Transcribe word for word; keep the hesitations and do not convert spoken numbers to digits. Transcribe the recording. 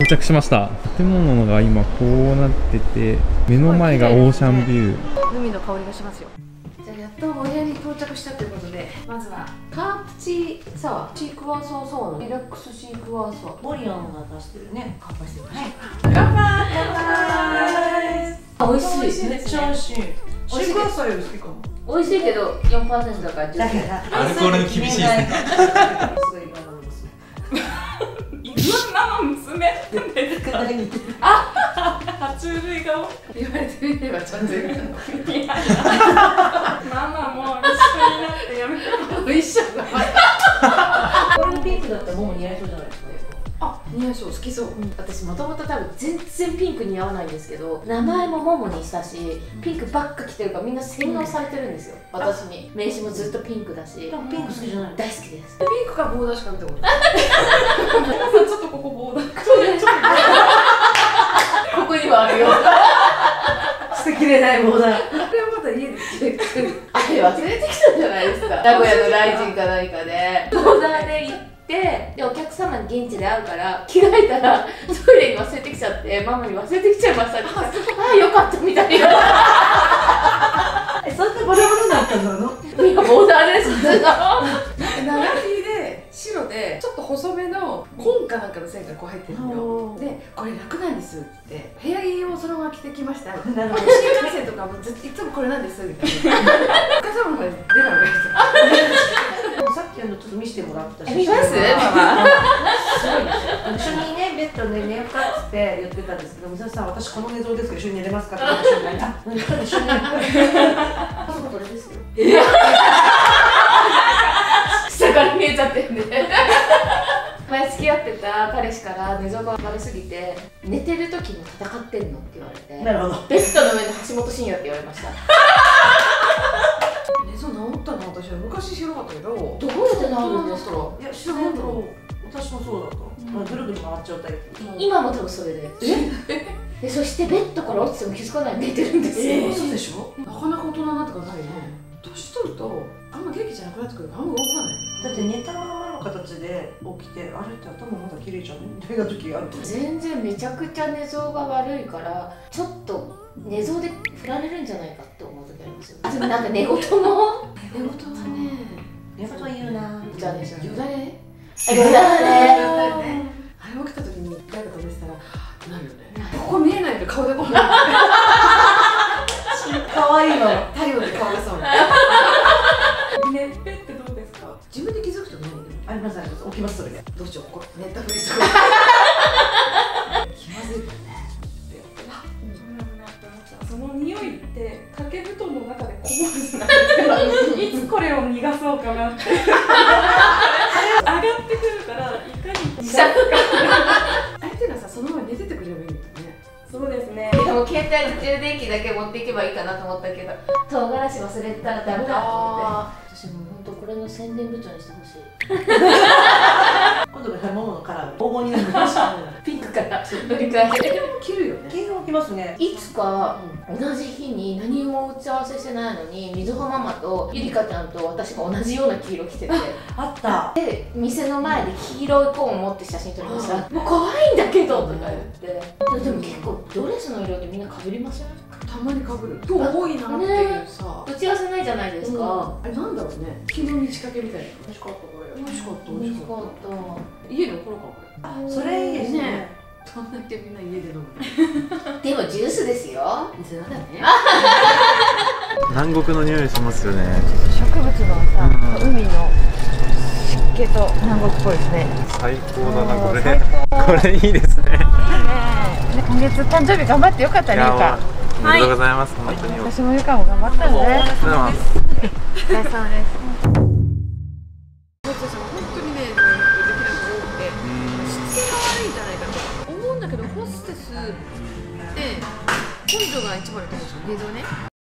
到着しました。建物が今こうなってて、目の前がオーシャンビュー。 海の香りがしますよ。じゃあやっとお部屋に到着したということで、まずはカープチサワーシークワーサーサワーのリラックスシークワーサーモリアンが出してるね。乾杯してみましょう。乾杯。乾杯。美味しい。めっちゃ美味しい。シークワーサーより好きかも。美味しいけど よんパーセント だからだからアルコールに厳しいですね。 ママ娘あ爬虫類顔言われてみればちゃんと言うの。 ママも一緒になってやめて。 一緒だ。 これのピンクだったらもう似合いそうじゃないですか。 あ、似合いそう、好きそう。私もともと多分全然ピンク似合わないんですけど、名前もモモにしたし、ピンクばっか着てるからみんな洗脳されてるんですよ。私に名刺もずっとピンクだし。 ピンク好きじゃない。 大好きです。 ピンクかボーダーしか見たことない。ちょっとここボーダー。 ここにはあるよ。 捨てきれないボーダー。 これはまだ家で着てる。あれ忘れてきたんじゃないですか。名古屋のライジンか何かで。ボーダーで行って。でお客様に現地で会うから着替えたらトイレに忘れてきちゃってママに忘れてきちゃいましたって言ったらああよかったみたいな。 え、そんなバラバラだったの？ いやボーダーです。 長ひで白でちょっと細めの紺かなんかの線がこう入ってるのよ。でこれ楽なんですって部屋着をそのまま着てきました。新幹線とかもずっといつもこれなんですみたいな。お母様の方で出ないわけですよ。 さっきあのちょっと見せてもらった写真。 見ます？ママ。 すごいですよ。一緒にねベッドで寝ようかっつって言ってたんですけど、みささん私この寝相ですけど一緒に寝れますかって言った瞬間にあ、一緒に寝る。 これですよ。下から見えちゃってんで。前付き合ってた彼氏から寝相が悪すぎて寝てる時に戦ってんのって言われて、 なるほど。 ベッドの上で橋本真也って言われました。 寝相治ったの私は昔知らなかったけど。 どうやって治るんですか？ いや知らないけど私もそうだと。ぐるぐる回っちゃうタイプ。 今も多分それで。でそしてベッドから落ちても気づかないで寝てるんですよ。 そうでしょ？なかなか大人になってからないよね。年取るとあんま元気じゃなくなってくるからあんま動かない。 だって寝たままの形で起きてあれって頭まだ綺麗じゃんみたいな時があると。 全然めちゃくちゃ寝相が悪いからちょっと寝相で振られるんじゃないかって思う時ありますよ。でもなんか寝言も寝言はね寝言言うな。 じゃあねよだれよだれあれ起きた時に誰かと寝てたらなるよね。ここ見えないで顔でこう可愛いの。 太陽で顔がそう。 寝っぺってどうですか？ 自分で気づくとないよね。 ありますあります。起きますそれで。 どうしようここ寝たふりして気まずいからね。 その匂いって掛け布団の中でこもるじゃないですか。いつこれを逃がそうかなって。上がってくるからいかに逃がすか。 相手がさそのまま寝ててくれればいいんだよね。 そうですね。 でも携帯の充電器だけ持っていけばいいかなと思ったけど唐辛子忘れてたらダメだと思って私もう本当これの宣伝部長にしてほしい。 今度からモモのカラー黄金になりました。 ピンクから乗り換えて着るよね。 毛が起きますね。 いつか同じ日に何も打ち合わせしてないのにみずほママとゆりかちゃんと私が同じような黄色着ててあった。 で店の前で黄色いコーンを持って写真撮りました。もう怖いんだけどとか言ってでも結構ドレスの色ってみんなかぶりません？ たまにかぶる。今日多いなっていうさ。 打ち合わせないじゃないですか。 あれなんだろうね。昨日に仕掛けみたいな。 美味しかったこれ。 美味しかった美美味し味しかっ。 かった家で残ろうかこれ。 あ、それいいですね。 そんだけみんな家で飲む。 た。でもジュースですよ。 水だね。 南国の匂いしますよね。 植物のさ、海の湿気と南国っぽいですね。 最高だなこれ。これいいですね。 今月誕生日頑張ってよかったね。ゆか。 おめでとうございます。本当に。 私もゆかも頑張ったんで。お疲れ様です。お疲れ様です。 本当にね、できない子多くて、しつけが悪いんじゃないかと思うんだけど、ホステスって根性が一番だと思うんですよ、現状ね。